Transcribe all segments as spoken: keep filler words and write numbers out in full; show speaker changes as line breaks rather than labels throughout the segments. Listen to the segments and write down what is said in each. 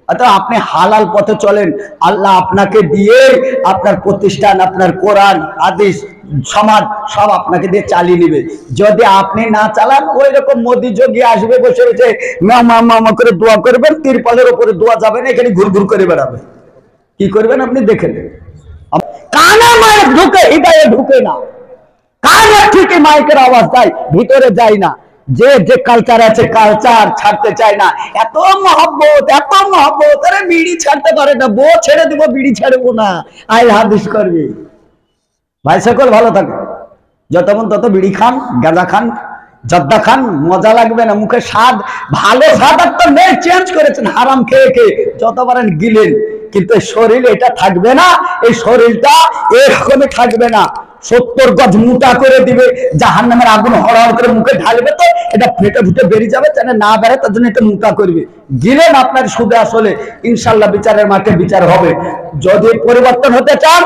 অর্থাৎ আপনি হালাল পথে চলেন, আল্লাহ আপনাকে দিয়ে আপনার প্রতিষ্ঠান, আপনার কোরআন হাদিস সমাজ সব আপনাকে দিয়ে চালিয়ে নেবে। যদি আপনি না চালান, ওই রকম মোদি যোগী আসবে, বসে বসে মামা মামা করে দোয়া করবেন, তিরপালের উপরে দোয়া যাবেন, এখানে ঘুর ঘুর করে বেড়াবে। কি করবেন আপনি দেখে নেন। কানে মায়ের ঢুকে, হৃদয়ে ঢুকে না, কানে ঠিকই মাইকের আওয়াজ দেয়, ভিতরে যায় না। যে যে কালচার আছে কালচার ছাড়তে চায় না। এত মহব্বত, এত মহব্বত, আরে বিড়ি ছাড়তে পারে না, বউ ছেড়ে দিব, বিড়ি ছাড়বো না, আয় হাদিস করবে। ভাই সকল ভালো থাকে, যতক্ষণ তত বিড়ি খান, গাঁজা খান, জর্দা খান, মজা লাগবে না, মুখে স্বাদ, ভালো স্বাদ আর তো নেই, চেঞ্জ করেছেন হারাম খেয়ে খেয়ে, যত পারেন গিলেন, কিন্তু শরীর এটা থাকবে না, এই শরীরটা এরকমই থাকবে না। সত্তর গজ মোটা করে দিবে, জাহান্নামের আগুন হড়হড় করে মুখে ঢালবে, তো এটা ফেটে ফুটে বেরিয়ে যাবে, যেন না বেড়ে তার জন্য এটা মোটা করবে। গিলেন আপনার সুদে আসলে, ইনশাল্লাহ বিচারের মাঠে বিচার হবে। যদি পরিবর্তন হতে চান,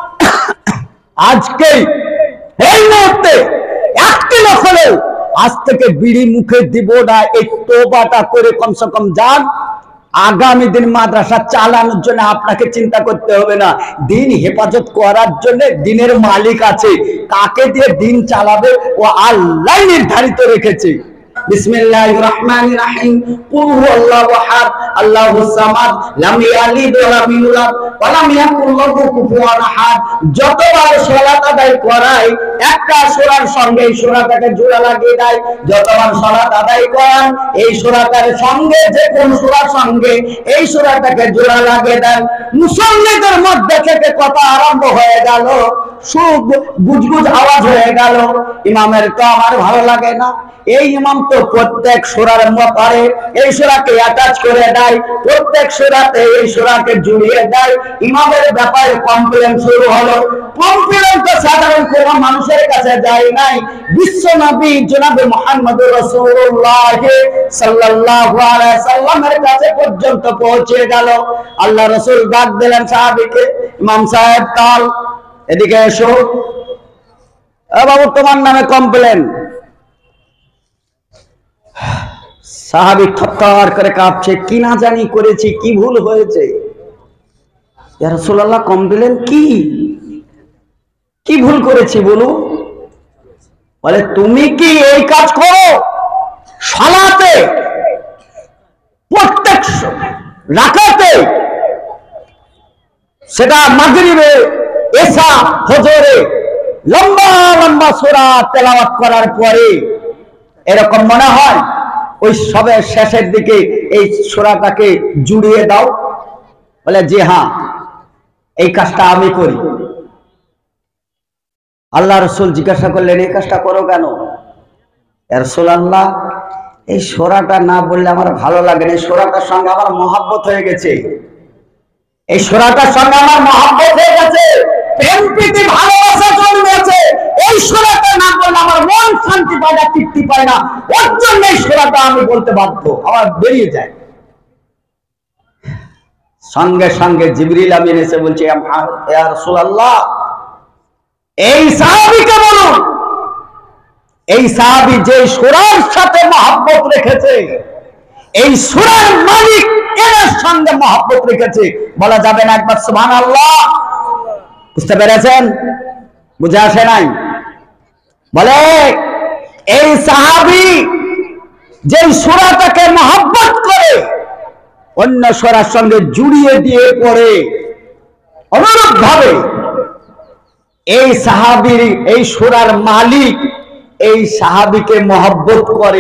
আজকেই এই মুহূর্তে একটি লোক হলেও আজ থেকে বিড়ি মুখে দিব না, এই তোবাটা করে কমসে কম যান। আগামী দিন মাদ্রাসা চালানোর জন্য আপনাকে চিন্তা করতে হবে না, দিন হেফাজত করার জন্য দিনের মালিক আছে, কাকে দিয়ে দিন চালাবে ও আল্লাহ নির্ধারিত রেখেছে। বিসমিল্লাহির রহমানির রহিম, কুল হুয়াল্লাহু আহাদ, আল্লাহুস সামাদ, লাম ইয়ালিদ ওয়া লাম ইউলাদ ওয়া লাম ইয়াকুল লাহু কুফুয়ান আহাদ। যতবার সালাত আদায় করাই, একটা সূরার সঙ্গে এই সূরাটাকে জোড়া লাগিয়ে দেয়। যতবার সালাত আদায় করেন, এই সূরাটার সঙ্গে যে কোন সূরার সঙ্গে এই সূরাটাকে জোড়া লাগিয়ে দেন। মুসল্লিদের মধ্যে থেকে কথা আরম্ভ হয়ে গেল, সুব গুজগুজ আওয়াজ হয়ে গেল, ইমামের তো আমার ভালো লাগে না, এই ইমাম তো প্রত্যেক সূরার ব্যাপারে এই সূরাকে অ্যাটাচ করে দেয়, প্রত্যেক সূরাতে এই সূরাকে জুড়িয়ে দেয়, ইমামের ব্যাপারে কমপ্লেন শুরু হলো। কমপ্লেন তো সাধারণ কোন মানুষের কাছে যায় নাই, বিশ্ব নবী জনাবে মুহাম্মদুর রাসূলুল্লাহ সাল্লাল্লাহু আলাইহি সাল্লামের কাছে পর্যন্ত পৌঁছে গেল। আল্লাহ রাসূল ডাক দিলেন সাহাবীকে, ইমাম সাহেব কাল এদিকে এসো, এ বাবু তোমার নামে কমপ্লেন। সাহাবী থরথর করে কাঁপছে, কি না জানি করেছি, কি ভুল হয়েছে। ইয়া রাসূলুল্লাহ কমপ্লেন কি, কি ভুল করেছি বলো। বলে তুমি কি এই কাজ করো সালাতে, প্রত্যেক রাকাতে, সেটা মাগরিবে, এশা, ফজরে লম্বা লম্বা সূরা তেলাওয়াত করার পরে এরকম মনে হয় ওই সবের শেষের দিকে এই সূরাটাকে জুড়িয়ে দাও? বলে জি হ্যাঁ, এই কাজটা আমি করি। আল্লাহ রাসূল জিজ্ঞাসা করলেন, এই কাজটা করো কেন? ইয়া রাসূলুল্লাহ, এই সূরাটা না বললে আমার ভালো লাগে না, এই সূরাটার সঙ্গে আমার মহব্বত হয়ে গেছে, এই সূরাটার সঙ্গে আমার মহব্বত হয়ে গেছে, প্রেম প্রীতি ভালোবাসা জন্মেছে, এই সূরাটা না বললে আমার মন শান্তি পায় না, তৃপ্তি পায় না, ওর জন্য এই সূরাটা আমি বলতে বাধ্য, আমার বেরিয়ে যায়। সঙ্গে সঙ্গে জিবরিল আমিন এসে বলছে, ইয়া রাসূলুল্লাহ, এই সাহাবীকে বলুন, এই সাহাবী যে সূরার সাথে মহব্বত রেখেছে, এই সূরার মালিক এর সঙ্গে মহব্বত রেখেছে, বলা যাবে না একবার সুবহানাল্লাহ? বুঝতে পেরেছেন? বুঝে আসে নাই? বলে এই সাহাবী যে সূরাটাকে মহব্বত করে অন্য সূরার সঙ্গে জুড়িয়ে দিয়ে পড়ে, অনুরূপ ভাবে এই সাহাবীর, এই সূরার মালিক এই সাহাবীকে মহব্বত করে।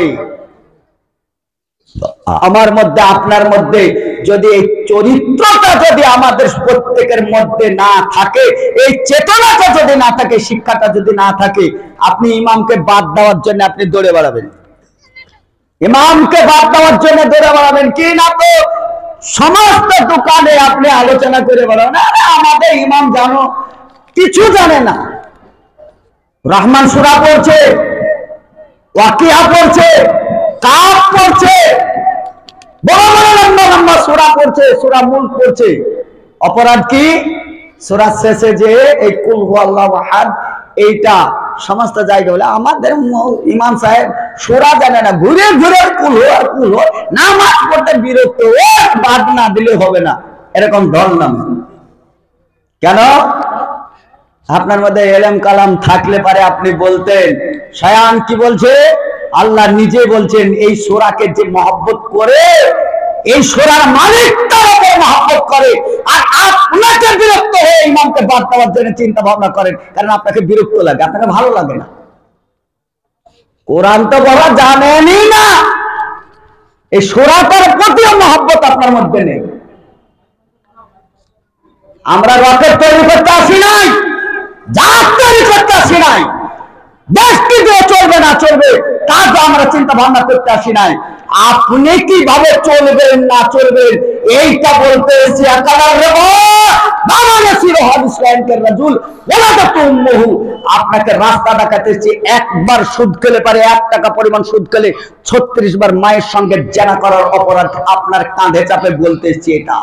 আমার মধ্যে আপনার মধ্যে যদি এই চরিত্রটা যদি আমাদের প্রত্যেকের মধ্যে না থাকে, এই চেতনাটা যদি না থাকে, শিক্ষাটা যদি না থাকে, আপনি ইমামকে বাদ দেওয়ার জন্য আপনি দৌড়ে বেড়াবেন, ইমামকে বাদ দেওয়ার জন্য দৌড়ে বেড়াবেন কি না, তো সমস্ত দোকানে আপনি আলোচনা করে বেড়াবেন, আরে আমাদের ইমাম জানো কিছু জানে না, রহমান সূরা পড়ছে, ওয়াকিয়া পড়ছে, কাফ পড়ছে, বড় বড় লম্বা লম্বা সূরা পড়ছে, সূরা মুলক পড়ছে, অপরাধ কি? সূরা শেষে যে এই কুল হুয়াল্লাহু আহাদ এইটা সমস্ত জায়গায় বলে আমাদের ইমাম সাহেব সোরা জানে না, ঘুরে ঘুরে কুলো আর কুলো, নামাজ পড়তে বিরক্ত, ও বাদ না দিলে হবে না, এরকম ঢল নামে। কেন? আপনার মধ্যে এলেম কালাম থাকলে পারে আপনি বলতেন। শায়ান কি বলছে? আল্লাহ নিজে বলছেন এই সূরাকে যে মহব্বত করে, এই সূরার মালিক তার উপর মহব্বত করে, আর আপনাকে বিরক্ত হয়ে ইমামকে বাদ দেওয়ার জন্য চিন্তা ভাবনা করেন, কারণ আপনাকে বিরক্ত লাগে, আপনাকে ভালো লাগে না। কোরআন তো বলা জানেনই না, এই সূরাটার প্রতিও মহব্বত আপনার মধ্যে নেই। আমরা রকেট তৈরি করতে আসি নাই, জাহাজ তৈরি করতে আসি নাই, দেশ কি দিয়ে চলবে না চলবে তা তো আমরা চিন্তা ভাবনা করতে আসি নাই। আপনি কিভাবে চলবেন না চলবেন এইটা বলতে এসেছি। আপনাকে রাস্তা দেখাতে এসেছি। একবার সুদ খেলে পারে, এক টাকা পরিমাণ সুদ খেলে ছত্রিশ বার মায়ের সঙ্গে জেনা করার অপরাধ আপনার কাঁধে চাপে বলতে এসেছি। এটা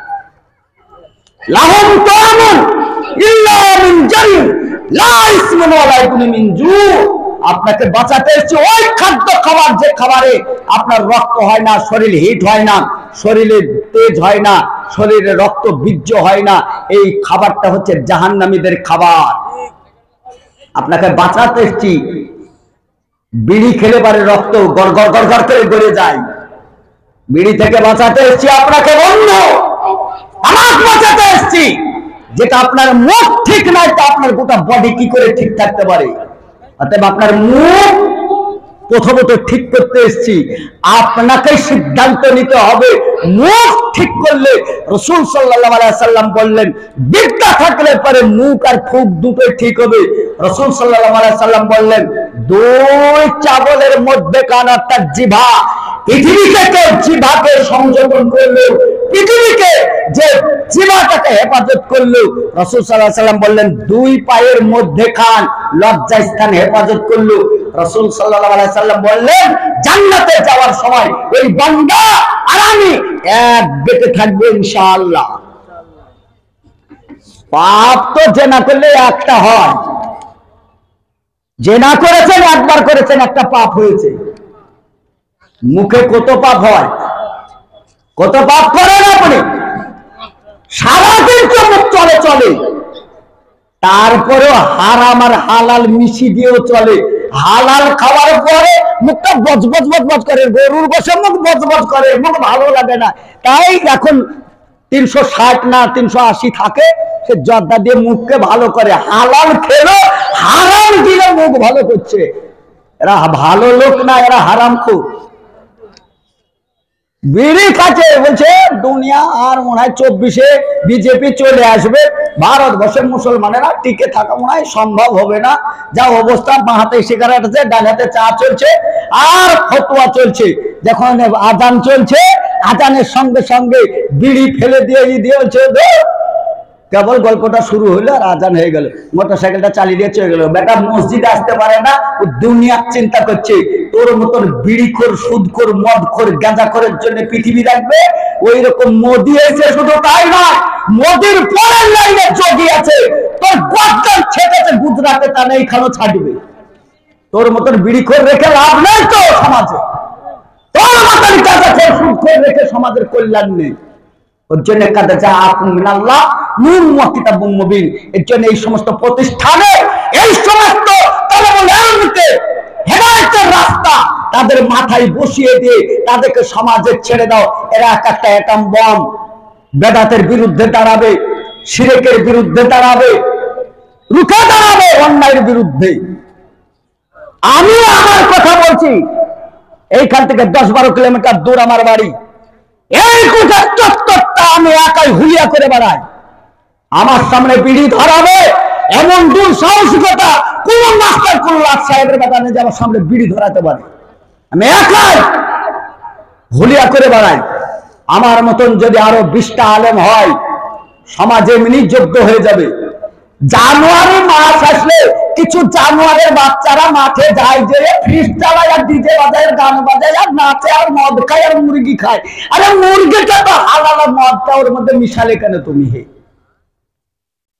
লাহুম তাআমুন ইল্লা মিন জারিম লা ইসমুন ওয়ালা ইকুন মিন জু। আপনাকে বাঁচাতে এসেছি ওই খাদ্য খাবার যে খাবারে আপনার রক্ত হয় না, শরীর হিট হয় না, শরীরে তেজ হয় না, শরীরে রক্ত বীর্য হয় না, এই খাবারটা হচ্ছে জাহান্নামীদের খাবার। আপনাকে বাঁচাতে এসেছি। বিড়ি খেলে পারে রক্ত গড় গড় গড় গড় করে গড়ে যায়, বিড়ি থেকে বাঁচাতে এসেছি আপনাকে। বন্ধু আমার বাঁচাতে এসেছি, যেটা আপনার মুখ ঠিক নাই তা আপনার গোটা বডি কি করে ঠিক থাকতে পারে? অতএব আপনার মুখ প্রথমত ঠিক করতে এসেছি, আপনাকে সিদ্ধান্ত নিতে হবে। মুখ ঠিক করলে রাসূল সাল্লাল্লাহু আলাইহি সাল্লাম বললেন বিদ্যা থাকলে পরে মুখ আর ফুক দুটোই ঠিক হবে। রাসূল সাল্লাল্লাহু আলাইহি সাল্লাম বললেন দুই চাবলের মধ্যে কান অর্থাৎ জিভা, পৃথিবীকে কেউ জিভাকে সংযোজন করলো, পৃথিবীকে যে জিভাটাকে হেফাজত করলো, রাসূল সাল্লাল্লাহু আলাইহি সাল্লাম বললেন দুই পায়ের মধ্যে খান লজ্জা স্থান হেফাজত করলো। রাসূল সাল্লাল্লাহু আলাইহি সাল্লাম বললেন জান্নাতে যাওয়ার সময় ওই বান্দা আর আমি এক বেঁচে থাকবো ইনশাআল্লাহ। পাপ তো জেনা করলে একটা হয়, জেনা করেছেন একবার করেছেন একটা পাপ হয়েছে। মুখে কত পাপ হয়, কত পাপ করেন আপনি, সারাদিন তো মুখ চলে চলে, তারপরেও হারাম আর হালাল মিশি দিয়েও চলে। হালাল খাওয়ার পরে মুখটা বজ বজ বজ বজ করে, গরুর বসে মুখ বজ বজ করে, মুখ ভালো লাগে না। তাই এখন তিনশো ষাট না তিনশো আশি থাকে, সে জর্দা দিয়ে মুখকে ভালো করে। হালাল খেলো, হারাম দিলে মুখ ভালো করছে। এরা ভালো লোক না, এরা হারাম খুব। বিড়ি খাচ্ছে, বলছে দুনিয়া আর মনে হয় চব্বিশে বিজেপি চলে আসবে, ভারতবর্ষের মুসলমানেরা টিকে থাকা মনে হয় সম্ভব হবে না। যা অবস্থা, বাঁ হাতে সিগারেট আছে, ডান হাতে চা চলছে, আর ফতোয়া চলছে। যখন আজান চলছে, আজানের সঙ্গে সঙ্গে বিড়ি ফেলে দিয়ে দিয়ে বলছে কেবল গল্পটা শুরু হইলো আর আজান হয়ে গেল, মোটর সাইকেলটা চালিয়ে দিয়ে চলে গেল। বেটা মসজিদে আসতে পারে না, ও দুনিয়ার চিন্তা করছে। তোর মতন বিড়িখোর, সুদখোর, মদখোর, গাঁজাখোরের জন্য পৃথিবী রাখবে। ওই রকম মোদি এসে শুধু তাই নয়, মোদির পরের লাইনে যোগী আছে, তোর বদল ছেটেছে গুজরাটে, তা নেই খানো ছাড়বে। তোর মতন বিড়িখোর রেখে লাভ নেই তো সমাজে, তোর মতন গাঁজাখোর, সুদখোর রেখে সমাজের কল্যাণ নেই। ওর জন্য কাদা যা আকুম মিনাল্লাহ নূর ওয়া কিতাবুম মুবিন। এর জন্য এই সমস্ত প্রতিষ্ঠানে, এই সমস্ত তালেবুল ইলমকে হেদায়েতের রাস্তা তাদের মাথায় বসিয়ে দিয়ে তাদেরকে সমাজে ছেড়ে দাও। এরা এক একটা অ্যাটম বম, বেদাতের বিরুদ্ধে দাঁড়াবে, শিরকের বিরুদ্ধে দাঁড়াবে, রুখে দাঁড়াবে অন্যায়ের বিরুদ্ধে। আমি আমার কথা বলছি, এইখান থেকে দশ বারো কিলোমিটার দূর আমার বাড়ি। এই গোটা চত্বরটা আমি একাই হুলিয়া করে বেড়াই। আমার সামনে বিড়ি ধরাবে এমন দুঃসাহসিকতা কোন মাস্টার কোন লাট সাহেবের বেটা নেই যে আমার সামনে বিড়ি ধরাতে পারে। আমি একাই হুলিয়া করে বেড়াই। আমার মতন যদি আরো বিশটা আলেম হয়, সমাজে এমনি যোগ্য হয়ে যাবে। জানুয়ারি মাস আসলে কিছু জানুয়ারের বাচ্চারা মাঠে যায়, যে ফ্রিজ চালায় আর ডিজে বাজায়, গান বাজায় আর নাচে আর মদ খায় আর মুরগি খায়। আরে মুরগিটা তো হালাল, মদটা ওর মধ্যে মিশালে কেন তুমি? হে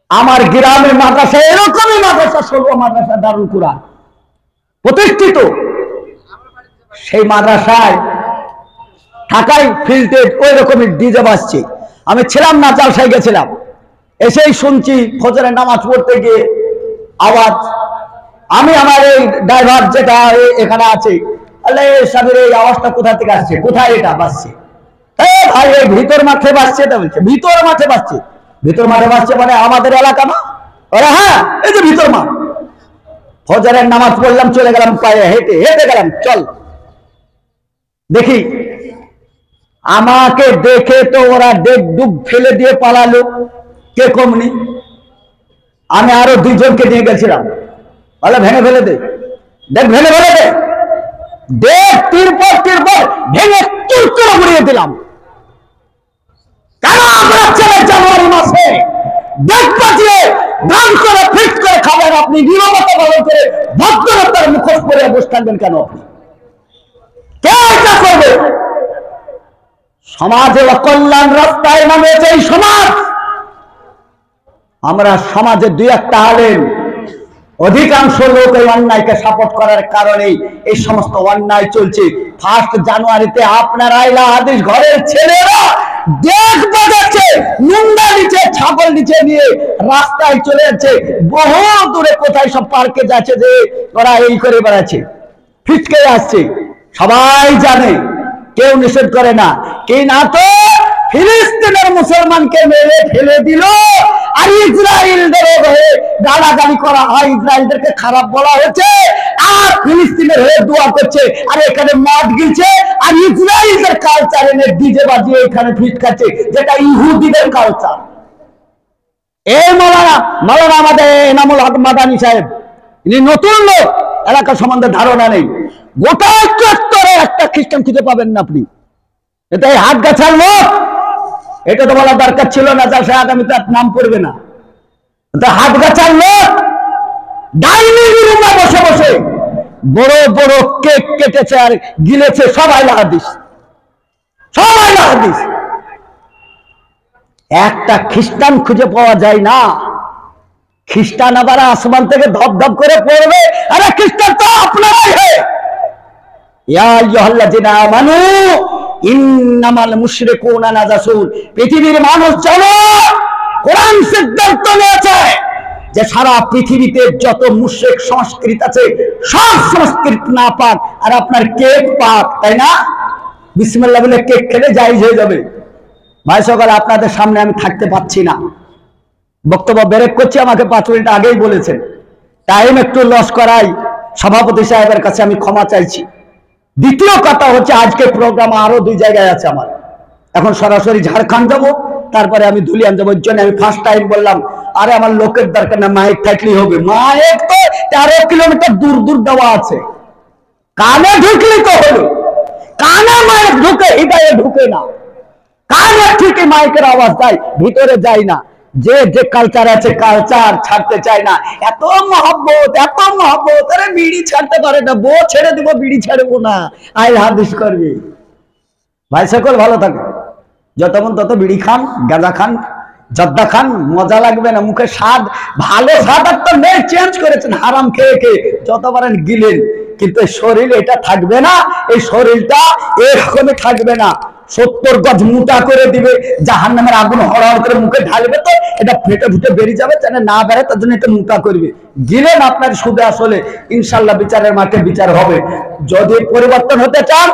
আমার গ্রামের মাদ্রাসা এরকমই মাদ্রাসা, ষোলো মাদ্রাসা দারুল কুরআন প্রতিষ্ঠিত। সেই মাদ্রাসায় ঢাকায় ফিল্ডে ওই রকমের ডিজে বাজছে। আমি ছিলাম না, জালসায় গেছিলাম, এসেই শুনছি ফজরের নামাজ পড়তে গিয়ে আওয়াজ। আমি আমার এই ড্রাইভার যেটা এখানে আছে, আলে সাহেবের এই আওয়াজটা কোথা থেকে আসছে, কোথায় এটা বাজছে? ভাই এই ভিতর মাঠে বাজছে। এটা বলছে ভিতর মাঠে বাজছে। ভিতর মাঠে বাজছে মানে আমাদের এলাকা না? ওরা হ্যাঁ, এই যে ভিতর মাঠ। ফজরের নামাজ পড়লাম, চলে গেলাম পায়ে হেঁটে হেঁটে গেলাম, চল দেখি। আমাকে দেখে তো ওরা ডেক ডুব ফেলে দিয়ে পালালো, কে কমনি। আমি আরো দুইজনকে নিয়ে গেছিলাম, বলে ভেঙে ফেলে দে, দেখ ভেঙে ফেলে দে, দেখ তিরপর তিরপর ভেঙে চুরচুর ঘুরিয়ে দিলাম। কেন আমরা ছেলে জানুয়ারি মাসে দেখ পাঠিয়ে দান করে ফিট করে খাবেন, আপনি নিরবতা পালন করে ভদ্রতার মুখোশ পরে বসে থাকবেন কেন? আপনি কে এটা করবে? সমাজে অকল্যাণ রাস্তায় নামেছে এই সমাজ। আমরা সমাজে দুই একটা আলেম, অধিকাংশ লোক এই অন্যায়কে সাপোর্ট করার কারণেই এই সমস্ত অন্যায় চলছে। ফার্স্ট জানুয়ারিতে আপনার আইলা হাদিস ঘরের ছেলেরা দেখ বাজাচ্ছে, মুন্ডা নিচে ছাগল নিচে নিয়ে রাস্তায় চলে যাচ্ছে, বহু দূরে কোথায় সব পার্কে যাচ্ছে, যে ওরা এই করে বেড়াচ্ছে, ফিটকে আসছে। সবাই জানে, কেউ নিষেধ করে না। কি না তো ফিলিস্তিনের মুসলমানকে মেরে ফেলে দিল, আর ইসরায়েলদের হয়ে গালাগালি করা হয়, ইসরায়েলদেরকে খারাপ বলা হচ্ছে, আর ফিলিস্তিনের হয়ে দোয়া করছে, আর এখানে মদ গিলছে, আর ইসরায়েলদের কালচার এনে ডিজে বাজিয়ে এখানে ফিট খাচ্ছে, যেটা ইহুদিদের কালচার। এই মাওলানা মাওলানা আমাদের এনামুল হক মাদানী সাহেব, ইনি নতুন লোক, এলাকা সম্বন্ধে ধারণা নেই। গোটা চত্বরে একটা খ্রিস্টান খুঁজে পাবেন না আপনি। এটা এই হাত গাছার লোক, এটা তো বলা দরকার ছিল না, যার সে আগামীতে নাম পড়বে না। হাত গাছার লোক ডাইনিং রুমে বসে বসে বড় বড় কেক কেটেছে আর গিলেছে, সবাই হাদিস, সবাই হাদিস। একটা খ্রিস্টান খুঁজে পাওয়া যায় না। খ্রিস্টান আবার আসমান থেকে ধপ ধপ করে পড়বে, আরে খ্রিস্টান তো আপনারাই হয়। ইয়া আইয়ুহাল্লাযিনা আমানু ইন্নামাল মুশরিকুনা নাজাসুন। পৃথিবীর মানুষ জানো, কোরআন সিদ্ধান্ত নিয়েছে যে সারা পৃথিবীতে যত মুশরিক সংস্কৃত আছে সব সংস্কৃত না পাক, আর আপনার কেক পাক, তাই না? বিসমিল্লাহ বলে কেক খেলে জায়েজ হয়ে যাবে। ভাই সকাল আপনাদের সামনে আমি থাকতে পাচ্ছি না, বক্তব্য ব্রেক করছি, আমাকে পাঁচ মিনিট আগেই বলেছেন। টাইম একটু লস করাই সভাপতি সাহেবের কাছে আমি ক্ষমা চাইছি। দ্বিতীয় কথা হচ্ছে, আজকে প্রোগ্রাম আরো দুই জায়গায় আছে আমার। এখন সরাসরি ঝাড়খণ্ড যাবো, তারপরে আমি ধুলিয়ান যাবো। ওই জন্য আমি ফার্স্ট টাইম বললাম, আরে আমার লোকের দরকার না, মাইক থাকলেই হবে। মাইক তো তেরো কিলোমিটার দূর দূর দেওয়া আছে, কানে ঢুকলি তো হলো। কানে মাইক ঢুকে, হৃদয়ে ঢুকে না। কানে ঠিকই মাইকের আওয়াজ দেয়, ভিতরে যায় না। যে যে কালচার আছে কালচার ছাড়তে চায় না। এত মহব্বত, এত মহব্বত, আরে বিড়ি ছাড়তে পারে না, বউ ছেড়ে দিব, বিড়ি ছাড়বো না, আই হাদিস করবি। ভাই সকল ভালো থাকে, যতক্ষণ তত বিড়ি খান, গাঁজা খান, জর্দা খান, মজা লাগবে না, মুখে স্বাদ, ভালো স্বাদ আর তো নেই, চেঞ্জ করেছেন হারাম খেয়ে খেয়ে, যত পারেন গিলেন, কিন্তু শরীর এটা থাকবে না। এই শরীরটা এরকমই থাকবে না, সত্তর গজ মোটা করে দিবে, জাহান্নামের আগুন হড়হড় করে মুখে ঢালবে, তো এটা ফেটে ফুটে বেরিয়ে যাবে, যেন না বেড়ে তার জন্য এটা মোটা করবে। গিলেন আপনার সুদে আসলে ইনশাল্লাহ বিচারের মাঠে বিচার হবে। যদি পরিবর্তন হতে চান,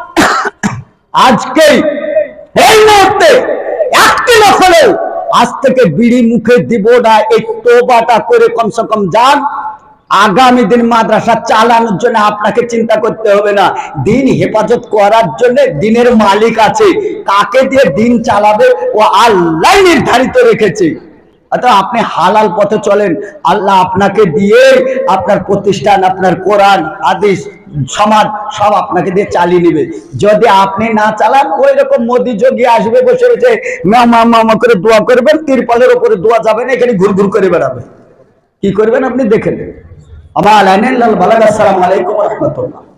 আজকেই এই মুহূর্তে একটি লোক হলেও আজ থেকে বিড়ি মুখে দিব না, এই তোবাটা করে কমসে কম যান। আগামী দিন মাদ্রাসা চালানোর জন্য আপনাকে চিন্তা করতে হবে না, দিন হেফাজত করার জন্য দিনের মালিক আছে, কাকে দিয়ে দিন চালাবে ও আল্লাহ নির্ধারিত রেখেছে। অর্থাৎ আপনি হালাল পথে চলেন, আল্লাহ আপনাকে দিয়ে আপনার প্রতিষ্ঠান, আপনার কোরআন হাদিস সমাজ সব আপনাকে দিয়ে চালিয়ে নেবে। যদি আপনি না চালান, ওই রকম মোদি যোগী আসবে, বসে বসে মামা মামা করে দোয়া করবেন, তিরপলের উপরে দোয়া যাবে না, এখানে ঘুর ঘুর করে বেড়াবে। কি করবেন আপনি দেখে নেবেন। আমার আলাইনাল বালাগ। আসসালামু আলাইকুম ওয়া রাহমাতুল্লাহ।